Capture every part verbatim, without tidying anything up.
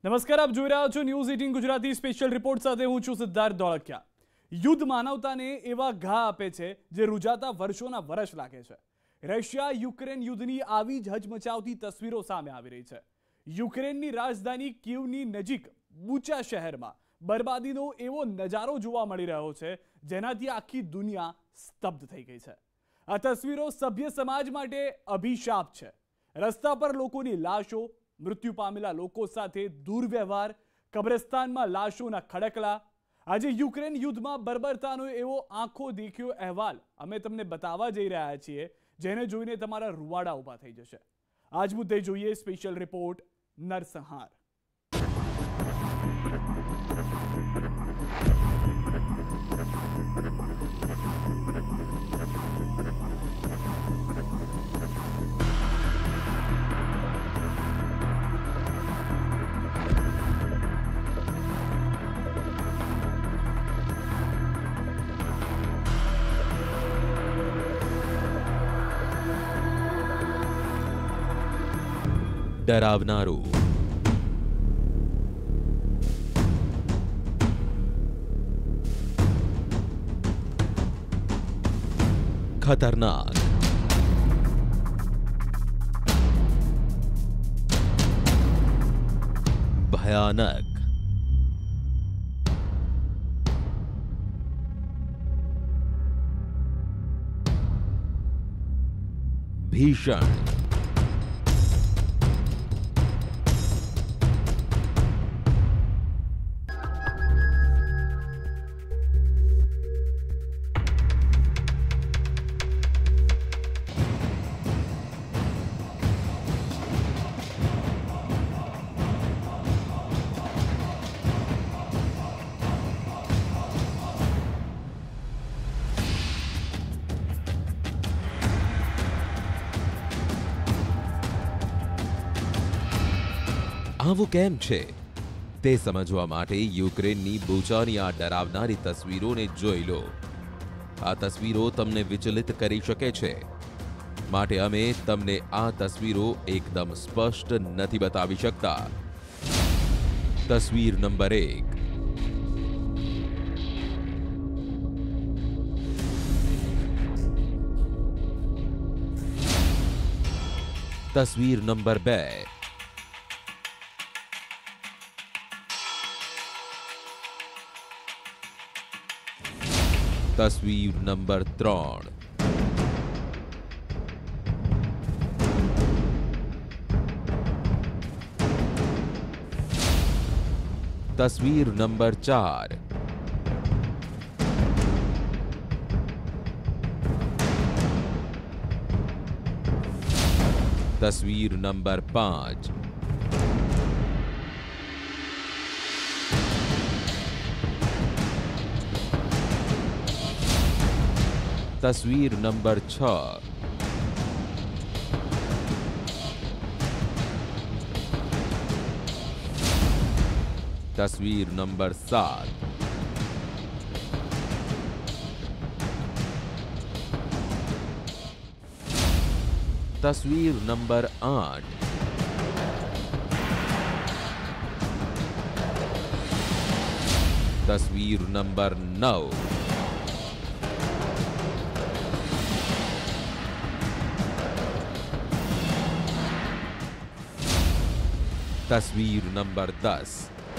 નમસ્કાર, આપ જોઈ રહ્યા છો ન્યૂઝ અઠ્ઠાવીસ ગુજરાતી સ્પેશિયલ રિપોર્ટ સાથે હું છું સિદ્ધાર્થ ધોળકિયા. યુદ્ધ માનવતાને એવા ઘા આપે છે જે રૂજાતા વર્ષોના વર્ષ લાગે છે. રશિયા યુક્રેન યુદ્ધની આવી જ હચમચાવતી તસવીરો સામે આવી રહી છે. યુક્રેનની રાજધાની કીવની નજીક બુચા શહેરમાં બરબાદીનો એવો નજારો જોવા મળી રહ્યો છે જેનાથી આખી દુનિયા સ્તબ્ધ થઈ ગઈ છે. આ તસવીરો સભ્ય સમાજ માટે અભિશાપ છે. રસ્તા પર લોકોની લાશો, મૃત્યુ પામેલા લોકો સાથે દુર્વ્યવહાર, કબ્રસ્તાનમાં લાશોના ખડકલા. આજે યુક્રેન યુદ્ધમાં બર્બરતાનો એવો આંખો દેખ્યો અહેવાલ અમે તમને બતાવવા જઈ રહ્યા છીએ જેને જોઈને તમારા રૂવાડા ઊભા થઈ જશે. આજ મુદ્દે જોઈએ સ્પેશિયલ રિપોર્ટ નરસંહાર. ડરાવનારું, ખતરનાક, ભયાનક, ભીષણ, આવું કેમ છે તે સમજવા માટે યુક્રેનની બુચાની આ ડરાવનારી તસવીરોને જોઈ લો. આ તસવીરો તમને વિચલિત કરી શકે છે, માટે અમે તમને આ તસવીરો એકદમ સ્પષ્ટ નથી બતાવી શકતા. તસવીર નંબર એક. તસવીર નંબર બે. તસવીર નંબર ત્રણ. તસવીર નંબર ચાર. તસવીર નંબર પાંચ. તસવીર નંબર છ. તસવીર નંબર સાત. તસવીર નંબર આઠ. તસવીર નંબર નવ. તસવીર નંબર દસ.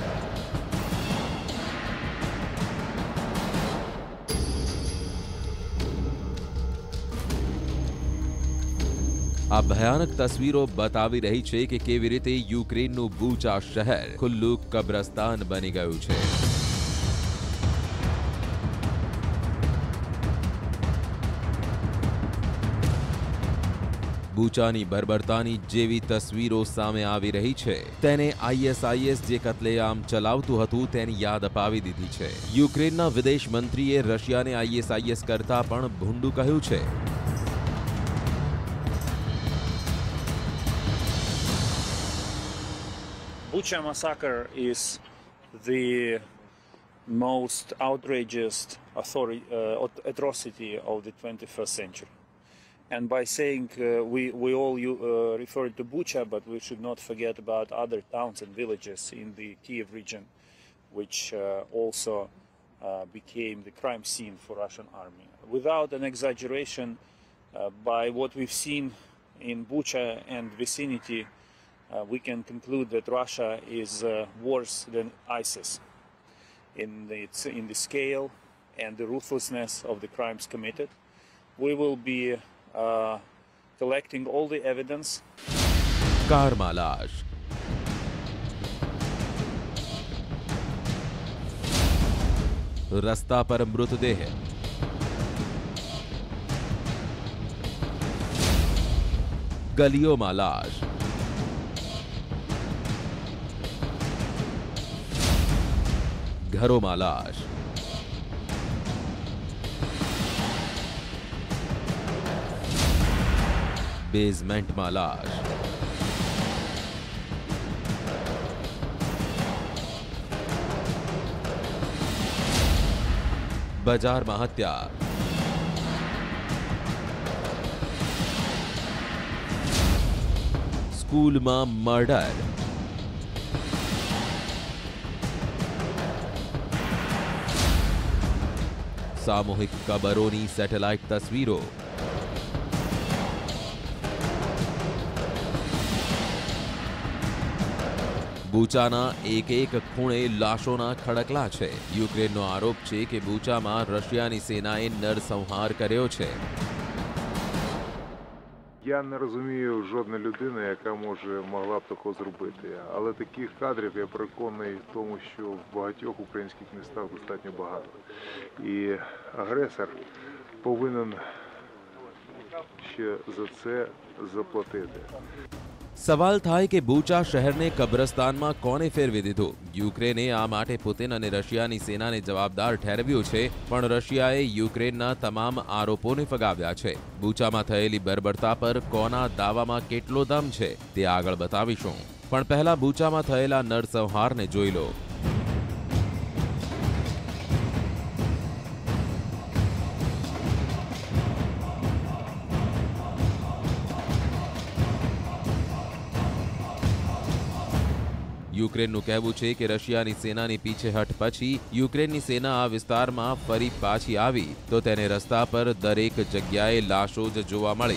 આ ભયાનક તસવીરો બતાવી રહી છે કે કેવી રીતે યુક્રેનનું બુચા શહેર ખુલ્લું કબ્રસ્તાન બની ગયું છે. બુચાની બર્બરતાની જેવી તસવીરો સામે આવી રહી છે તેને આઈએસઆઈએસ જે કત્લેઆમ ચલાવતું હતું તેની યાદ અપાવી દીધી છે. યુક્રેનના વિદેશ મંત્રીએ રશિયાને આઈએસઆઈએસ કરતા પણ ભૂંડું કહ્યું છે. Bucha massacre is the most outrageous authority, uh, atrocity of the twenty-first century. And by saying uh, we, we all uh, referred to Bucha, but we should not forget about other towns and villages in the Kiev region, which uh, also uh, became the crime scene for Russian army. Without an exaggeration, uh, by what we've seen in Bucha and vicinity, uh, we can conclude that Russia is uh, worse than ISIS in the, in the scale and the ruthlessness of the crimes committed. We will be uh, collecting all the evidence. Car में लाश, रस्ता पर मृतदेह, गलियों में लाश, घरों में लाश, बेसमेंट में लाश, बाजार में हत्या, स्कूल में मर्डर, सामूहिक कबरोनी सैटेलाइट तस्वीरों, બુચાના એક એક ખૂણે લાશોના ખડકલા છે. યુક્રેનનો આરોપ છે કે બુચામાં રશિયાની સેનાએ નરસંહાર કર્યો છે. Я не розумію жодної людини, яка може могла б такого зробити. Але таких кадрів, я переконаний в тому, що в багатьох українських містах достатньо багато. І агресор повинен ще за це заплатити. સવાલ થાય કે બુચા શહેરને કબ્રસ્તાનમાં કોને ફેરવી દીધું? યુક્રેને આ માટે પુતિન અને રશિયાની સેનાને જવાબદાર ઠેરવ્યું છે, પણ રશિયાએ યુક્રેનના તમામ આરોપોને ફગાવ્યા છે. બુચામાં થયેલી બર્બરતા પર કોના દાવામાં કેટલો દમ છે તે આગળ બતાવીશું, પણ પહેલા બુચામાં થયેલા નરસંહારને જોઈ લો. યુક્રેનનું કહેવું છે કે રશિયાની સેનાની પીછેહટ પછી યુક્રેનની સેના આ વિસ્તારમાં ફરી પાછી આવી તો તેને રસ્તા પર દરેક જગ્યાએ લાશો જ જોવા મળી.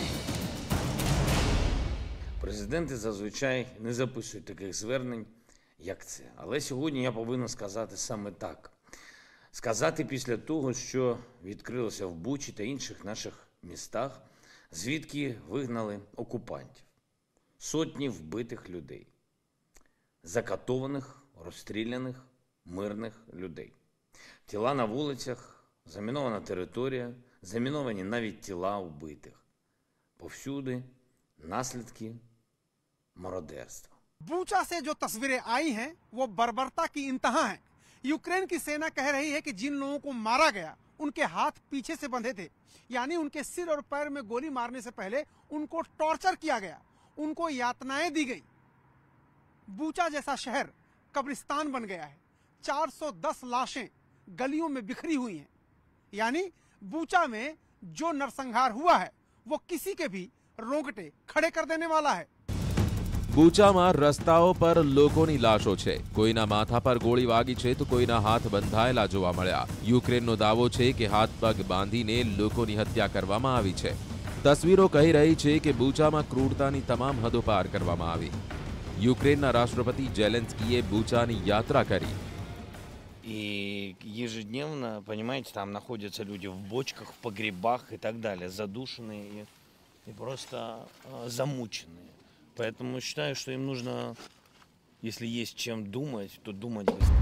Президенти зазвичай не записують таких звернень, як це. Але сьогодні я повинен сказати саме так. Сказати після того, що відкрилося в Бучі та інших наших містах, звідки вигнали окупантів. Сотні вбитих людей. Закатованих, розстріляних, мирних людей. Тіла на вулицях, замінована територія, заміновані навіть тіла вбитих. Повсюди наслідки мародерства. बूचा से जो तस्वीरें आई हैं वो बर्बरता की इंतहा है. यूक्रेन की सेना कह रही है कि जिन लोगों को मारा गया उनके हाथ पीछे से बंधे थे, यानी उनके सिर और पैर में गोली मारने से पहले उनको टॉर्चर किया गया, उनको यातनाएं दी गई. बूचा जैसा शहर कब्रिस्तान बन गया है. चार सौ दस लाशें गलियों में बिखरी हुई हैं. यानी बूचा में जो नरसंहार हुआ है वो किसी के भी रोंगटे खड़े कर देने वाला है. બુચામાં રસ્તાઓ પર લોકોની લાશો છે. કોઈના માથા પર ગોળી વાગી છે તો કોઈના હાથ બંધાયેલા જોવા મળ્યા. યુક્રેનનો દાવો છે કે હાથ પગ બાંધીને લોકોની હત્યા કરવામાં આવી છે. તસવીરો કહી રહી છે કે બુચામાં ક્રૂરતાની તમામ હદો પાર કરવામાં આવી. યુક્રેનના રાષ્ટ્રપતિ ઝેલેન્સ્કીએ બુચાની યાત્રા કરી. И ежедневно, понимаете, там находятся люди в бочках, в погребах и так далее, задушенные и, и просто э, замученные. Поэтому считаю, что им нужно, если есть чем думать, то думать быстро.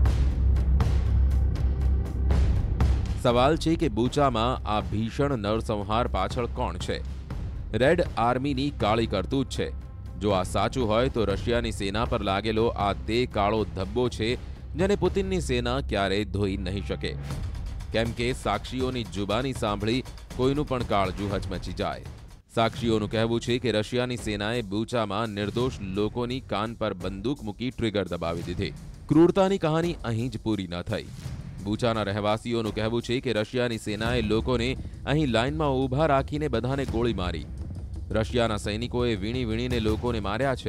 સવાલ છે કે બુચામાં આ ભીષણ નરસંહાર પાછળ કોણ છે? રેડ આર્મીની કાળી કરતૂત છે. જો આ સાચું હોય તો રશિયાની સેના પર લાગેલો આ તે કાળો ધબ્બો છે જેને પુતિનની સેના ક્યારેય ધોઈ નહીં શકે. કેમ કે સાક્ષીઓની જુબાની સાંભળી કોઈનું પણ કાળજું હચમચી જાય. સાક્ષીઓનું કહેવું છે કે રશિયાની સેનાએ બુચામાં નિર્દોષ લોકોની કાન પર બંદૂક મૂકી ટ્રિગર દબાવી દીધી. ક્રૂરતાની કહાની અહીં જ પૂરી ન થઈ. બુચાના રહેવાસીઓનું કહેવું છે કે રશિયાની સેનાએ લોકોને અહીં લાઇનમાં ઊભા રાખીને બધાને ગોળી મારી. રશિયાના સૈનિકોએ વીણી વીણીને લોકોને માર્યા છે.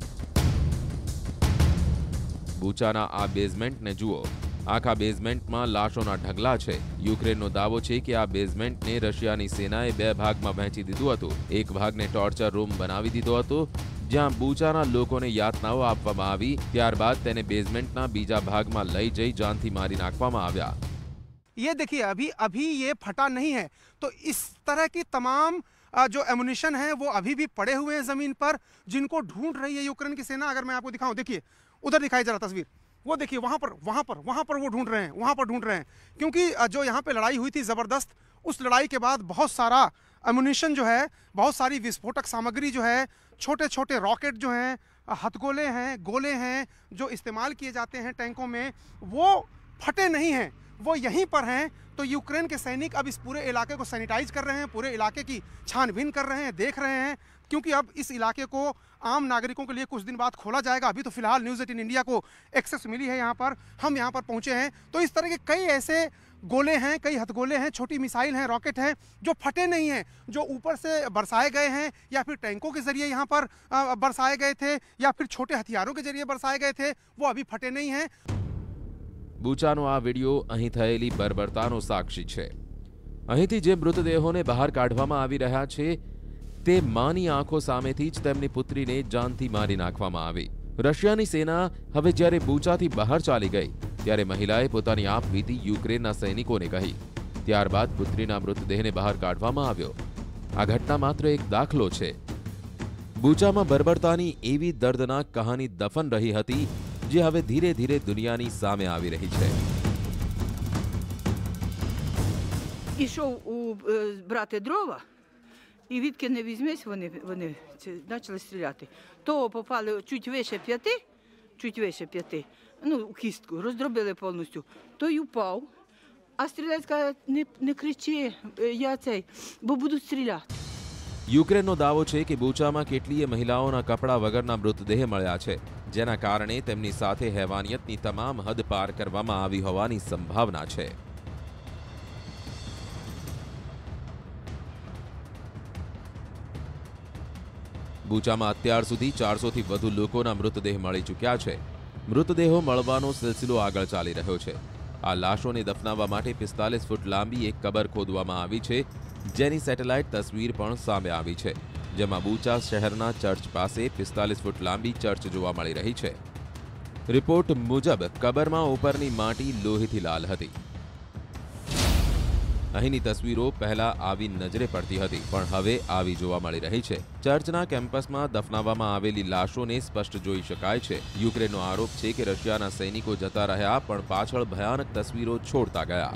બુચાના આ બેઝમેન્ટને જુઓ. આખા બેઝમેન્ટમાં લાશોના ઢગલા છે. યુક્રેનનો દાવો છે કે આ બેઝમેન્ટને રશિયાની સેનાએ બે ભાગમાં વહેંચી દીધું હતું. એક ભાગને ટોર્ચર રૂમ બનાવી દીધો હતો, જ્યાં બુચાના લોકોને યાતનાઓ આપવામાં આવી. ત્યારબાદ તેને બેઝમેન્ટના બીજા ભાગમાં લઈ જઈ जानથી મારી નાખવામાં આવ્યા. ये देखिए अभी अभी ये फटा नहीं है, तो इस तरह की तमाम अ, जो एमुनिशन है वो अभी भी पड़े हुए हैं जमीन पर, जिनको ढूंढ रही है यूक्रेन की सेना. अगर मैं आपको दिखाऊं, देखिए उधर दिखाई जरा तस्वीर, वो देखिए वहां पर वहां पर वहां पर वो ढूंढ रहे हैं, वहां पर ढूंढ रहे हैं, क्योंकि अ, जो यहाँ पे लड़ाई हुई थी जबरदस्त, उस लड़ाई के बाद बहुत सारा एमुनिशन जो है, बहुत सारी विस्फोटक सामग्री जो है, छोटे छोटे रॉकेट जो हैं, हथगोले हैं, गोले हैं जो इस्तेमाल किए जाते हैं टैंकों में, वो फटे नहीं हैं, वो यहीं पर हैं. तो यूक्रेन के सैनिक अब इस पूरे इलाके को सैनिटाइज कर रहे हैं, पूरे इलाके की छानबीन कर रहे हैं, देख रहे हैं, क्योंकि अब इस इलाके को आम नागरिकों के लिए कुछ दिन बाद खोला जाएगा. अभी तो फिलहाल न्यूज़ एटीन इंडिया को एक्सेस मिली है, यहाँ पर हम यहाँ पर पहुँचे हैं. तो इस तरह के कई ऐसे गोले हैं, कई हथगोले हैं, छोटी मिसाइल हैं, रॉकेट हैं जो फटे नहीं हैं, जो ऊपर से बरसाए गए हैं या फिर टैंकों के जरिए यहाँ पर बरसाए गए थे या फिर छोटे हथियारों के जरिए बरसाए गए थे, वो अभी फटे नहीं हैं. બુચાનો આ વિડિયો અહીં થયેલી બર્બરતાનો સાક્ષી છે. અહીંથી જે મૃતદેહોને બહાર કાઢવામાં આવી રહ્યા છે તે માની આંખો સામેથી જ તેમની પુત્રીને જાનથી મારી નાખવામાં આવી. રશિયાની સેના હવે જ્યારે બુચાથી બહાર ચાલી ગઈ ત્યારે મહિલાએ પોતાની આપવીતી યુક્રેનના સૈનિકોને કહી. ત્યારબાદ પુત્રીના મૃતદેહને બહાર કાઢવામાં આવ્યો. આ ઘટના માત્ર એક દાખલો છે. બુચામાં બર્બરતાની એવી દર્દનાક કહાની દફન રહી હતી જે હવે ધીરે ધીરે દુનિયાની સામે આવી રહી છે. Ішов у е, брати дрова, і відки не візьмись, вони, вони це, почали стріляти. То попали чуть вище п'яти, чуть вище п'яти, ну, у кістку, роздробили повністю. Той упав, а стрілець каже, не, не кричи, е, я цей, бо будуть стріляти. યુક્રેનનો દાવો છે કે બુચામાં કેટલીય મહિલાઓના કપડા વગરના મૃતદેહ મળ્યા છે, જેના કારણે તેમની સાથે હેવાનિયતની તમામ હદ પાર કરવામાં આવી હોવાની સંભાવના છે. બુચામાં અત્યાર સુધી ચારસો થી વધુ લોકોના મૃતદેહ મળી ચૂક્યા છે. મૃતદેહો મળવાનો સિલસિલો આગળ ચાલી રહ્યો છે. આ લાશોને દફનાવવા માટે પિસ્તાલીસ ફૂટ લાંબી એક કબર ખોદવામાં આવી છે, જેની સેટેલાઇટ તસવીર પણ સામે આવી છે, જેમાં બુચા શહેરના ચર્ચ પાસે પિસ્તાલીસ ફૂટ લાંબી ચર્ચ જોવા મળી રહી છે. રિપોર્ટ મુજબ કબરમાં ઉપરની માટી લોહીથી લાલ હતી. અહીંની તસવીરો પહેલા આવી નજરે પડતી હતી, પણ હવે આવી જોવા મળી રહી છે. ચર્ચના કેમ્પસમાં દફનાવવામાં આવેલી લાશોને સ્પષ્ટ જોઈ શકાય છે. યુક્રેનનો આરોપ છે કે રશિયાના સૈનિકો જતા રહ્યા, પણ પાછળ ભયાનક તસવીરો છોડતા ગયા.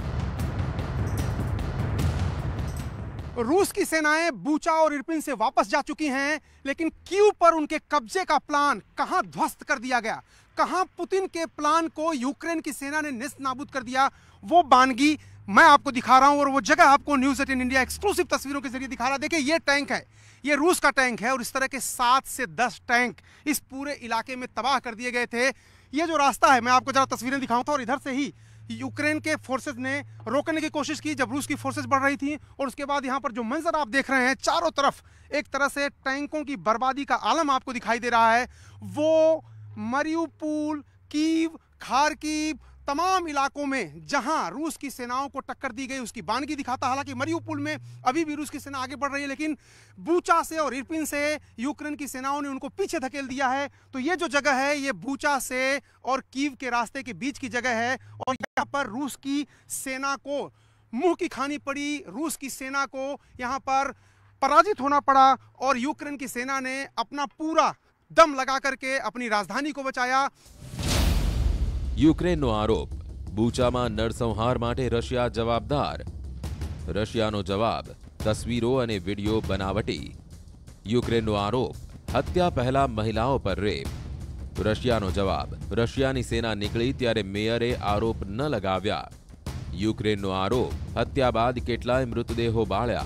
रूस की सेनाएं बूचा और इरपिन से वापस जा चुकी हैं, लेकिन कीव पर उनके कब्जे का प्लान कहां ध्वस्त कर दिया गया, कहां पुतिन के प्लान को यूक्रेन की सेना ने नेस्त नाबूद कर दिया, वो बानगी मैं आपको दिखा रहा हूं और वो जगह आपको न्यूज़ एटीन इंडिया एक्सक्लूसिव तस्वीरों के जरिए दिखा रहा है. देखिए ये टैंक है, ये रूस का टैंक है और इस तरह के सात से दस टैंक इस पूरे इलाके में तबाह कर दिए गए थे. ये जो रास्ता है मैं आपको जरा तस्वीरें दिखाऊं था, और इधर से ही यूक्रेन के फोर्सेस ने रोकने की कोशिश की जब रूस की फोर्सेस बढ़ रही थी. और उसके बाद यहाँ पर जो मंजर आप देख रहे हैं, चारों तरफ एक तरह से टैंकों की बर्बादी का आलम आपको दिखाई दे रहा है. वो मरियुपोल, कीव, खार्किव, तमाम इलाकों में जहां रूस की सेनाओं को टक्कर दी गई उसकी बानगी दिखाता. हालांकि मरियुपोल में अभी भी रूस की सेना आगे बढ़ रही है, लेकिन बूचा से और इरपिन से यूक्रेन की सेनाओं ने उनको पीछे धकेल दिया है. तो ये जो जगह है ये बूचा से और कीव के रास्ते के बीच की जगह है, और यहाँ पर रूस की सेना को मुंह की खानी पड़ी. रूस की सेना को यहाँ पर पराजित होना पड़ा और यूक्रेन की सेना ने अपना पूरा दम लगा करके अपनी राजधानी को बचाया. યુક્રેનનો આરોપ, બુચામાં નરસંહાર માટે રશિયા જવાબદાર. રશિયાનો જવાબ, તસવીરો અને વિડિયો બનાવટી. યુક્રેનનો આરોપ, હત્યા પહેલા મહિલાઓ પર રેપ. રશિયાનો જવાબ, રશિયાની સેના નીકળી ત્યારે મેયરે આરોપ ન લગાવ્યા. યુક્રેનનો આરોપ, હત્યા બાદ કેટલાય મૃતદેહો બાળ્યા.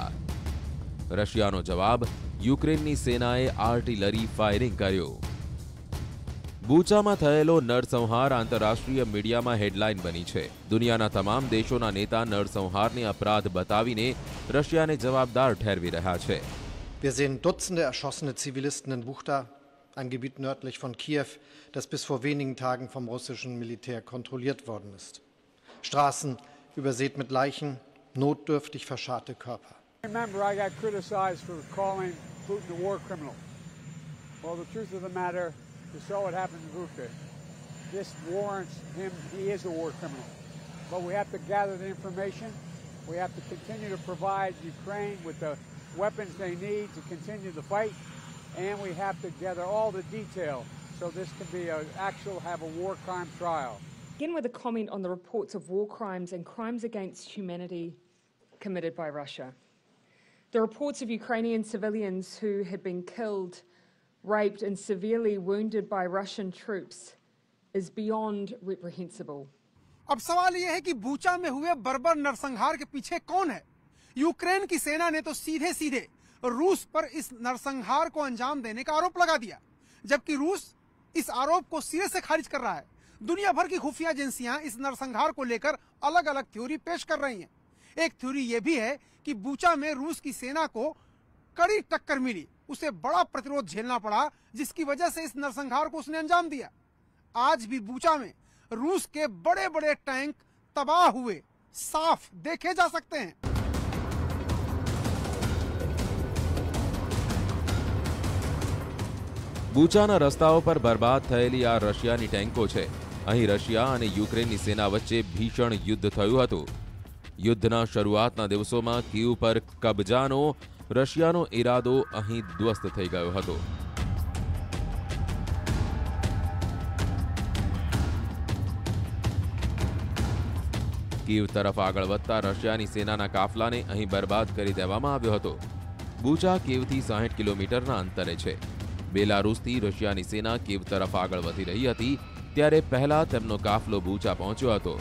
રશિયાનો જવાબ, યુક્રેનની સેનાએ આર્ટિલરી ફાયરિંગ કર્યું. બુચામાં થયેલો નરસંહાર આંતરરાષ્ટ્રીય મીડિયામાં હેડલાઇન બની છે. દુનિયાના તમામ દેશોના નેતા નરસંહારને અપરાધ બતાવીને રશિયાને જવાબદાર ઠેરવી રહ્યા છે. Wir sehen Dutzende erschossene Zivilisten in Buchta, ein Gebiet nördlich von Kiew, das bis vor wenigen Tagen vom russischen Militär kontrolliert worden ist. Straßen übersät mit Leichen, notdürftig verscharrte Körper. Remember, I got criticized for calling Putin a war criminal. Well, the truth of the matter, you saw what happened in Bucha. This warrants him, he is a war criminal. But we have to gather the information. We have to continue to provide Ukraine with the weapons they need to continue the fight. And we have to gather all the detail so this can be an actual, have a war crime trial. Begin with a comment on the reports of war crimes and crimes against humanity committed by Russia. The reports of Ukrainian civilians who had been killed, raped and severely wounded by Russian troops is beyond reprehensible. अब सवाल यह है कि Bucha में हुए बर्बर नरसंहार के पीछे कौन है? यूक्रेन की सेना ने तो सीधे सीधे रूस पर इस नरसंहार को अंजाम देने का आरोप लगा दिया, जबकि रूस इस आरोप को सिरे से खारिज कर रहा है. दुनिया भर की खुफिया एजेंसियां इस नरसंहार को लेकर अलग अलग थ्योरी पेश कर रही हैं. एक थ्योरी यह भी है कि बूचा में रूस की सेना को कड़ी टक्कर मिली, उसे बड़ा प्रतिरोध झेलना पड़ा, जिसकी वजह से इस नरसंहार को उसने अंजाम दिया. आज भी बूचा में रूस के बड़े बड़े टैंक तबाह हुए साफ देखे जा सकते हैं. બુચાના રસ્તાઓ પર બરબાદ થયેલી આ રશિયાની ટેન્કો છે. અહીં રશિયા અને યુક્રેનની સેના વચ્ચે ભીષણ યુદ્ધ થયું હતું. યુદ્ધના શરૂઆતના દિવસોમાં કીવ પર કબજાનો રશિયાનો ઇરાદો અહીં ધ્વસ્ત થઈ ગયો હતો. કીવ તરફ આગળ વધતા રશિયાની સેનાના કાફલાને અહીં બરબાદ કરી દેવામાં આવ્યો હતો. બુચા કીવથી સાહીઠ કિલોમીટરના અંતરે છે. બેલારૂસથી રશિયાની સેના કીવ તરફ આગળ વધી રહી હતી ત્યારે પહેલા તેમનો કાફલો બુચા પહોંચ્યો હતો.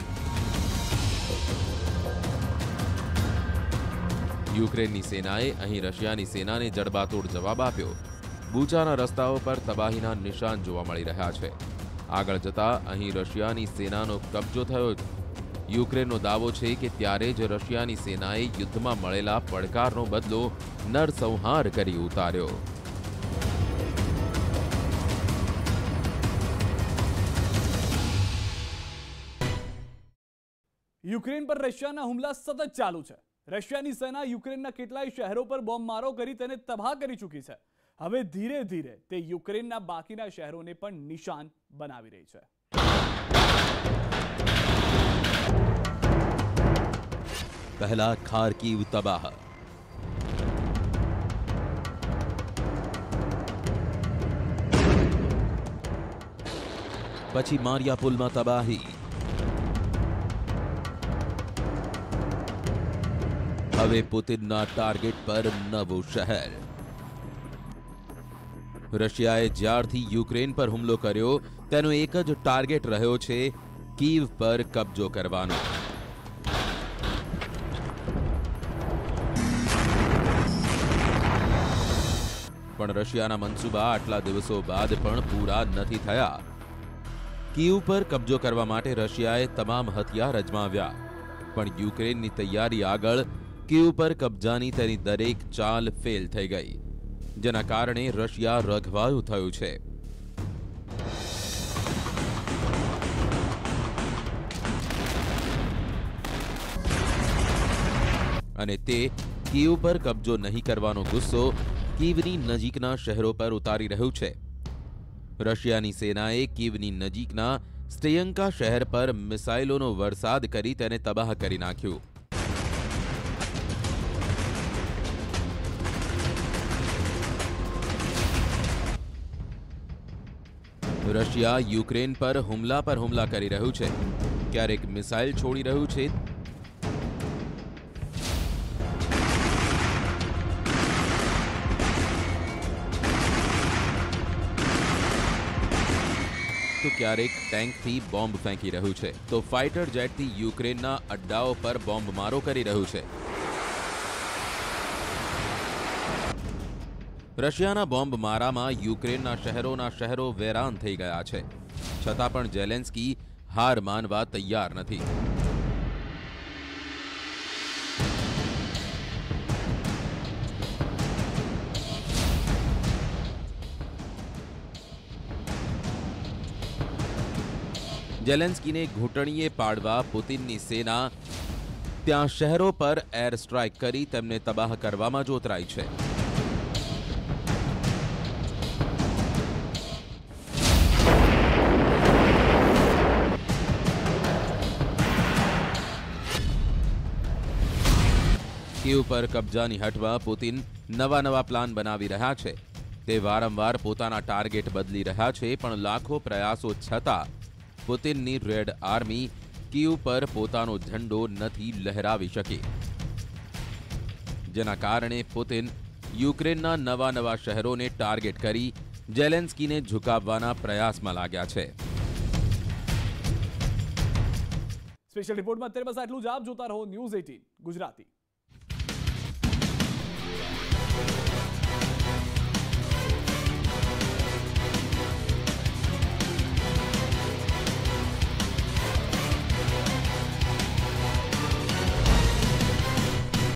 યુક્રેનની સેનાએ અહીં રશિયાની સેનાને જડબાતોડ જવાબ આપ્યો. બુચાના રસ્તાઓ પર તબાહીના નિશાન જોવા મળી રહ્યા છે. આગળ જતા અહીં રશિયાની સેનાનો કબજો થયો. યુક્રેનનો દાવો છે કે ત્યારે જ રશિયાની સેનાએ યુદ્ધમાં મળેલા પડકારનો બદલો નરસંહાર કરી ઉતાર્યો. યુક્રેન પર રશિયાના હુમલા સતત ચાલુ છે. રશિયાની સેના યુક્રેનના કેટલાય શહેરો પર બોમ્બમારો કરી તેને તબાહ કરી ચૂકી છે. હવે ધીરે ધીરે તે યુક્રેનના બાકીના શહેરોને પણ નિશાન બનાવી રહી છે. પહેલા ખાર્કિવ તબાહ, પછી મારિયાપુલમાં તબાહી, હવે પુતિનના ટાર્ગેટ પર નવું શહેર. રશિયાએ જ્યારથી યુક્રેન પર હુમલો કર્યો તેનો એક જ ટાર્ગેટ રહ્યો છે કીવ પર કબજો કરવાનો. પણ રશિયાના મનસૂબા આટલા દિવસો બાદ પણ પૂરા નથી થયા. કીવ પર કબજો કરવા માટે રશિયાએ તમામ હથિયાર અજમાવ્યા, પણ યુક્રેનની તૈયારી આગળ કીવ પર કબજાની તેની દરેક ચાલ ફેલ થઈ ગઈ, જેના કારણે રશિયા રઘવાયું થયું છે. અને તે કીવ પર કબજો નહીં કરવાનો ગુસ્સો કીવની નજીકના શહેરો પર ઉતારી રહ્યું છે. રશિયાની સેનાએ કીવની નજીકના સ્ટેયંકા શહેર પર મિસાઇલોનો વરસાદ કરી તેને તબાહ કરી નાખ્યું. રશિયા યુક્રેન પર હુમલા પર હુમલા કરી રહ્યું છે. ક્યારેક મિસાઇલ છોડી રહ્યું છે, તો ક્યારેક ટેન્કથી બોમ્બ ફેંકી રહ્યું છે, તો ફાઇટર જેટથી યુક્રેનના અડ્ડાઓ પર બોમ્બમારો કરી રહ્યું છે. રશિયાના બોમ્બ મારામાં યુક્રેનના શહેરોના શહેરો વેરાન થઈ ગયા છે, છતાં પણ ઝેલેન્સ્કી હાર માનવા તૈયાર નથી. ઝેલેન્સ્કીને ઘૂંટણીએ પાડવા પુતિનની સેના ત્યાં શહેરો પર એર સ્ટ્રાઇક કરી તેમને તબાહ કરવામાં જોતરાઈ છે. કીવ પર કબજાની હટવા પુતિન નવા નવા પ્લાન બનાવી રહ્યા છે. તે વારંવાર પોતાના ટાર્ગેટ બદલી રહ્યા છે, પણ લાખો પ્રયાસો છતાં પુતિનની રેડ આર્મી કીવ પર પોતાનો ઝંડો નથી લહેરાવી શકી, જેના કારણે પુતિન યુક્રેનના નવા નવા શહેરોને ટાર્ગેટ કરી ઝેલેન્સ્કીને ઝુકાવવાના પ્રયાસમાં લાગ્યા છે. સ્પેશિયલ રિપોર્ટમાં અત્યારે બસ આટલું જ. આપ જોતા રહો ન્યૂઝ અઠ્ઠાવીસ ગુજરાતી.